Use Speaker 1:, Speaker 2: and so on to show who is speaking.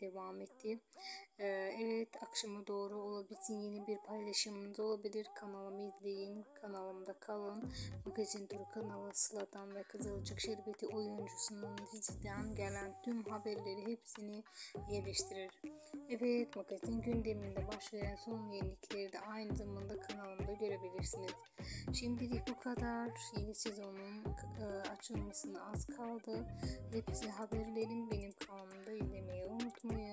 Speaker 1: devam etti. Evet, akşama doğru olabilir, yeni bir paylaşımımız olabilir. Kanalımı izleyin, kanalımda kalın. Magazin Turu kanalı Sıla'dan ve Kızılcık Şerbeti oyuncusunun diziden gelen tüm haberleri hepsini yerleştirir. Evet, magazin gündeminde baş veren son yenilikleri de aynı zamanda kanalımda görebilirsiniz. Şimdilik bu kadar. Yeni sezonun açılmasına az kaldı. Hepsi haberlerin benim kanalımda izlemeyi unutmayın.